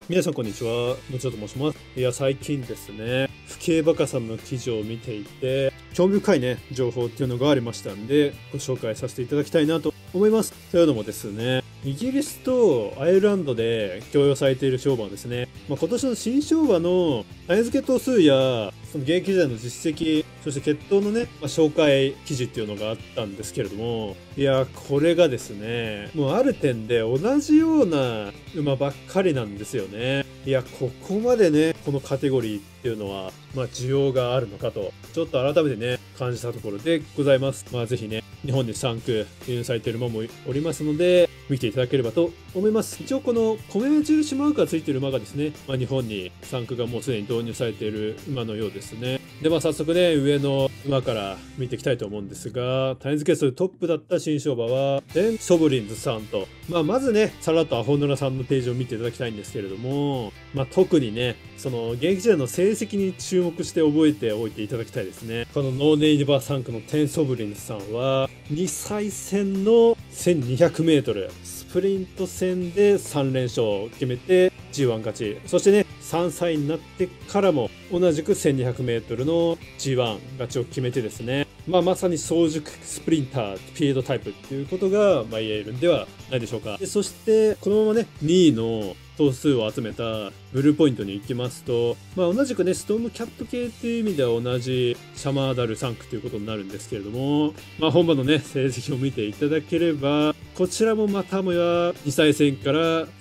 皆さんこんにちは。もちろと申します。いや、最近ですね、不競馬家さんの記事を見ていて、興味深いね、情報っていうのがありましたんで、ご紹介させていただきたいなと思います。というのもですね、イギリスとアイルランドで供用されている商馬はですね、今年の新商馬の種付け頭数や、その現役時代の実績、そして血統のね、紹介記事っていうのがあったんですけれども、いや、これがですね、もうある点で同じような馬ばっかりなんですよね。いや、ここまでね、このカテゴリーっていうのは、需要があるのかと、ちょっと改めてね、感じたところでございます。ぜひね、日本に3区輸入されている馬もおりますので、見ていただければと思います。一応この米印マークがついている馬がですね、日本に3区がもうすでに導入されている馬のようですね。で、早速ね、上の馬から見ていきたいと思うんですが、種付け数トップだった新商馬は、テン・ソブリンズさんと、まずね、さらっとアホヌラさんのページを見ていただきたいんですけれども、特にね、その現役時代の成績に注目して覚えておいていただきたいですね。このノーネイバー3区のテン・ソブリンズさんは、2歳戦の1200メートル、スプリント戦で3連勝を決めて G1 勝ち。そしてね、3歳になってからも同じく 1200m の G1 勝ちを決めてですね、まさに早熟スプリンター、スピードタイプっていうことが言えるんではないでしょうか。でそして、このままね、2位の頭数を集めたブルーポイントに行きますと、同じくね、ストームキャット系っていう意味では同じシャマーダル3区ということになるんですけれども、本場のね、成績を見ていただければ、こちらもまたもや2歳戦から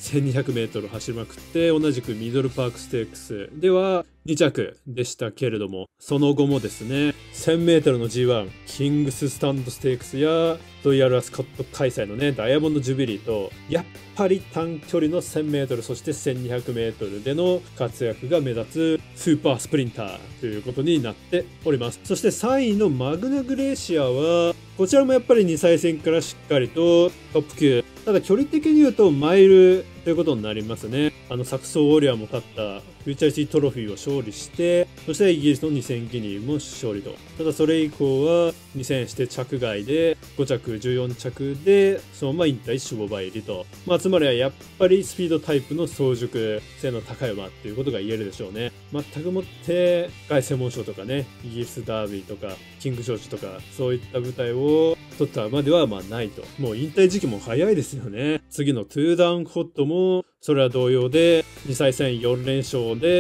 1200m 走りまくって、同じくミドルパークステークスでは2着でしたけれども、その後もですね、1000m の G1、キングススタンドステークスやロイヤルアスコット開催のね、ダイヤモンドジュビリーと、やっぱり短距離の 1000m、そして 1200m での活躍が目立つスーパースプリンターということになっております。そして3位のマグナグレーシアは、こちらもやっぱり2歳戦からしっかりとトップ級。ただ距離的に言うとマイルということになりますね。サクソーウォリアーも勝ったフューチャーシティトロフィーを勝利して、そしてイギリスの2000ギニーも勝利と。ただそれ以降は2000して着外で5着、14着でそのまま引退守護馬入りと。つまりはやっぱりスピードタイプの早熟性の高い馬っていうことが言えるでしょうね。全くもって凱旋門賞とかね、イギリスダービーとかキングショーチとかそういった舞台を取った馬ではないと。もう引退時期も早いですよね。次のトゥーダウンホットもそれは同様で2歳戦4連勝で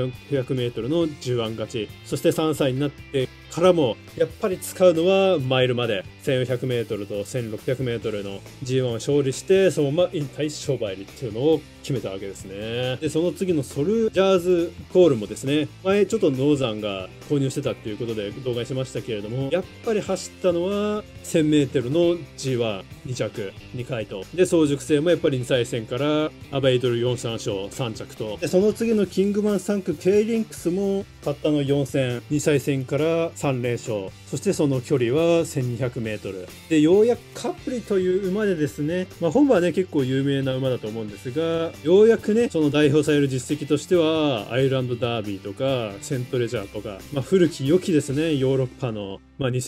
1400m の G1 勝ち。そして3歳になってからもやっぱり使うのはマイルまで 1400m と 1600m の G1 を勝利して、そのまま引退商売っていうのを決めたわけですね。でその次のソルジャーズコールもですね、前ちょっとノーザンが購入してたっていうことで動画にしましたけれども、やっぱり走ったのは 1000m の G12 着2回と。で早熟性もやっぱり2歳戦からアベイドル43勝3着と。でその次のキングマン3区 K リンクスもたったの4戦2歳戦から3連勝。そしてその距離は 1200m で、ようやくカプリという馬でですね、本場はね結構有名な馬だと思うんですが、ようやくねその代表される実績としてはアイルランドダービーとかセントレジャーとか、古き良きですねヨーロッパの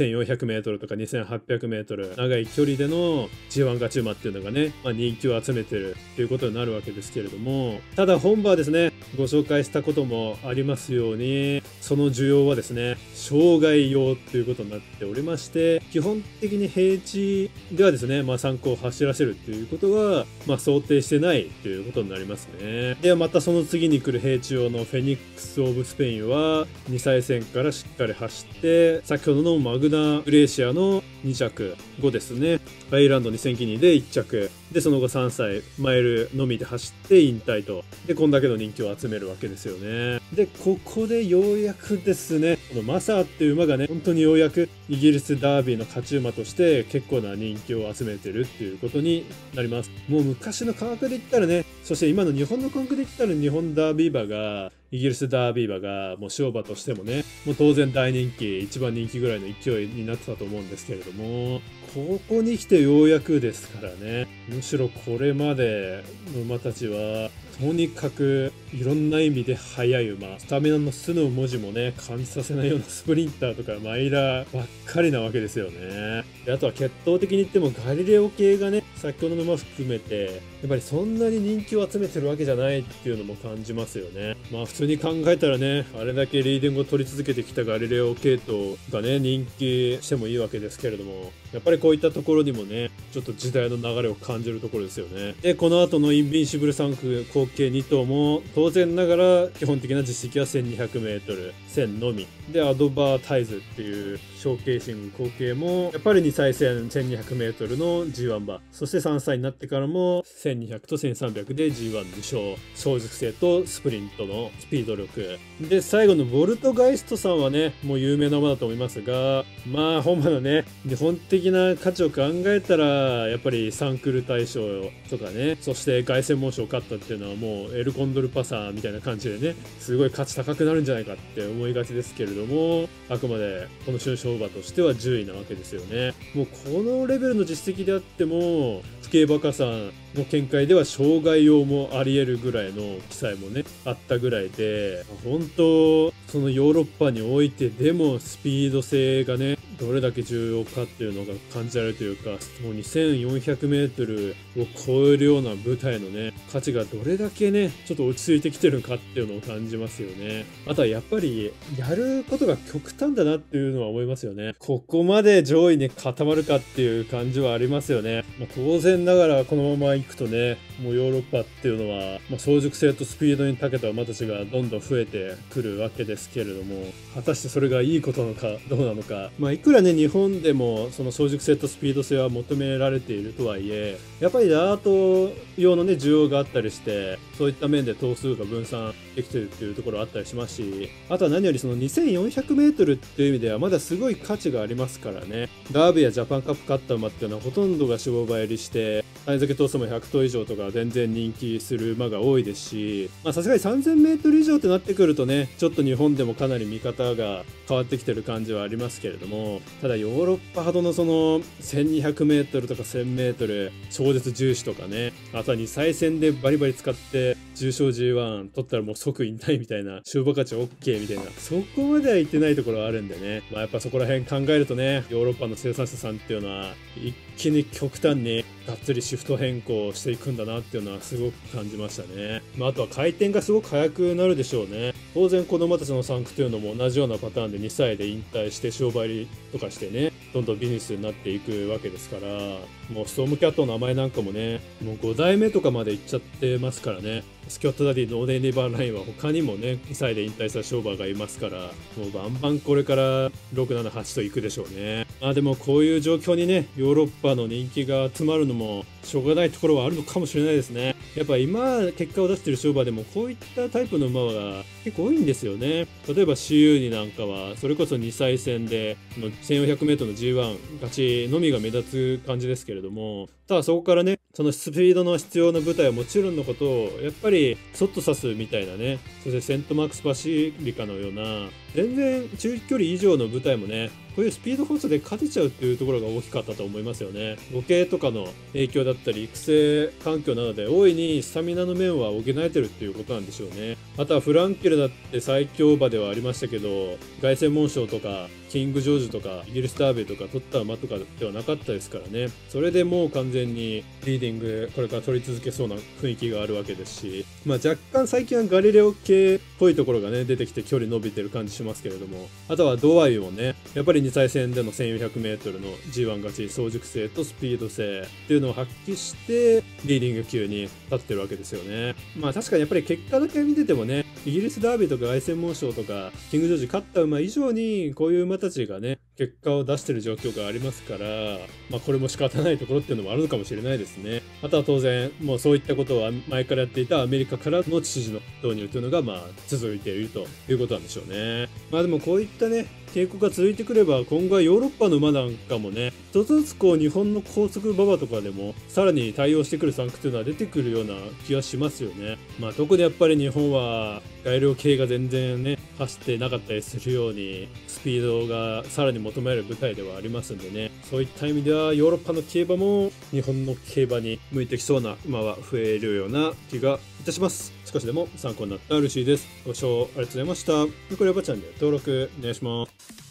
2400m とか 2800m 長い距離での G1 勝ち馬っていうのがね、人気を集めてるっていうことになるわけですけれども、ただ本場はですね、ご紹介したこともありますように、その需要はですね障害用ということになっておりまして、基本的に平地ではですね、3区を走らせるっていうことは想定してないということになりますね。ではまたその次に来る平地用のフェニックス・オブ・スペインは2歳戦からしっかり走って、先ほどのマグナ・グレーシアの2着後ですね、アイルランド2000ギニーで1着で、その後3歳マイルのみで走って引退と。でこんだけの人気を集めるわけですよね。でここでようやくですね、このマサーっていう馬がね本当にようやくイギリスダービーの勝ち馬として結構な人気を集めてるっていうことになります。もう昔の価格で言ったらね、そして今の日本の価格で言ったら日本ダービー馬が、イギリスダービー馬がもう商馬としてもね、もう当然大人気、一番人気ぐらいの勢いになってたと思うんですけれども、ここに来てようやくですからね。むしろこれまでの馬たちはとにかくいろんな意味で速い馬、スタミナのスの文字もね感じさせないようなスプリンターとかマイラーばっかりなわけですよね。であとは血統的に言ってもガリレオ系がね先ほどの馬含めて、やっぱりそんなに人気を集めてるわけじゃないっていうのも感じますよね。まあ普通に考えたらね、あれだけリーディングを取り続けてきたガリレオ系統がね、人気してもいいわけですけれども、やっぱりこういったところにもね、ちょっと時代の流れを感じるところですよね。で、この後のインビンシブル3区後継2頭も、当然ながら基本的な実績は 1200m、1000のみ。で、アドバータイズっていう小ケーシング後継も、やっぱり2歳戦 1200m の G1 馬。そして3歳になってからも、1200と1300で G1 2勝。早熟性とスプリントのスピード力。で、最後のボルトガイストさんはね、もう有名な馬だと思いますが、まあ、本場のね、日本的な価値を考えたら、やっぱりサンクル大賞とかね、そして凱旋門賞を勝ったっていうのはもうエルコンドルパサーみたいな感じでね、すごい価値高くなるんじゃないかって思いがちですけれども、あくまでこの春賞馬としては10位なわけですよね。もうこのレベルの実績であっても、不競馬加算の見解では障害用もあり得るぐらいの記載もね、あったぐらいで、本当そのヨーロッパにおいてでもスピード性がね、どれだけ重要かっていうのが感じられるというか、もう 2400m を超えるような舞台のね、価値がどれだけね、ちょっと落ち着いてきてるかっていうのを感じますよね。あとはやっぱり、やることが極端だなっていうのは思いますよね。ここまで上位に固まるかっていう感じはありますよね。まあ、当然ながらこのまま行くとね、もうヨーロッパっていうのは、まあ、早熟性とスピードに長けた馬たちがどんどん増えてくるわけですけれども、果たしてそれがいいことなのかどうなのか、まあいくらね日本でもその早熟性とスピード性は求められているとはいえ、やっぱりダート用のね需要があったりして、そういった面で頭数が分散できてるっていうところあったりしますし、あとは何よりその 2400m っていう意味ではまだすごい価値がありますからね。ダービーやジャパンカップ勝った馬っていうのはほとんどが脂肪馬入りして、谷付頭数も100頭以上とか全然人気する馬が多いですし、まあさすがに 3000m 以上ってなってくるとね、ちょっと日本でもかなり見方が変わってきてる感じはありますけれども、ただヨーロッパほどのその 1200m とか 1000m 超絶重視とかね、あとは2歳戦でバリバリ使って重賞 G1 取ったらもう即引退みたいな、勝負価値 OK みたいな、そこまでは言ってないところはあるんでね、まあやっぱそこら辺考えるとね、ヨーロッパの生産者さんっていうのは一気に極端にがっつりシフト変更していくんだなっていうのはすごく感じましたね。まあ、あとは回転がすごく速くなるでしょうね。当然子供たちの産区というのも同じようなパターンで2歳で引退して商売入りとかしてね、どんどんビジネスになっていくわけですから、もうストームキャットの名前なんかもね、もう5代目とかまでいっちゃってますからね。スキョットダディのオーデンリバーラインは他にもね、2歳で引退した商売がいますから、もうバンバンこれから6、7、8と行くでしょうね。まあでもこういう状況にね、ヨーロッパの人気が集まるのもしょうがないところはあるのかもしれないですね。やっぱ今結果を出している商売でもこういったタイプの馬が結構多いんですよね。例えば CU になんかはそれこそ2歳戦で 1400m の G1 勝ちのみが目立つ感じですけれども、ただそこからね、そのスピードの必要な舞台はもちろんのこと、やっぱりそっと刺すみたいなね、そしてセントマークス・バシリカのような全然中距離以上の舞台もね、こういうスピードコースで勝てちゃうっていうところが大きかったと思いますよね。母系とかの影響だったり育成環境などで大いにスタミナの面は補えてるっていうことなんでしょうね。あとはフランケルだって最強馬ではありましたけど、凱旋門賞とかキングジョージとかイギリスダービーとか取った馬とかではなかったですからね。それでもう完全にリーディングこれから取り続けそうな雰囲気があるわけですし、まあ若干最近はガリレオ系っぽいところがね出てきて距離伸びてる感じしますけれども、あとはドアイもね、やっぱり2歳戦での 1400m の G1 勝ち、早熟性とスピード性っていうのを発揮してリーディング級に立ってるわけですよね。まあ確かにやっぱり結果だけ見ててもね、イギリスダービーとか凱旋門賞とかキングジョージ勝った馬以上にこういう馬たちがね結果を出してる状況がありますから、まあこれも仕方ないところっていうのもあるのかもしれないですね。あとは当然もうそういったことを前からやっていたアメリカからの知事の導入というのがまあ続いているということなんでしょうね。まあでもこういったね傾向が続いてくれば今後はヨーロッパの馬なんかもね、一つずつこう日本の高速馬場とかでもさらに対応してくる産区というのは出てくるような気がしますよね。まあ特にやっぱり日本は外量系が全然ね走ってなかったりするようにスピードがさらに求められる舞台ではありますんでね、そういった意味ではヨーロッパの競馬も日本の競馬に向いてきそうな馬は増えるような気がいたします。少しでも参考になったら嬉しいです。ご視聴ありがとうございました。これはチャンネル登録お願いします。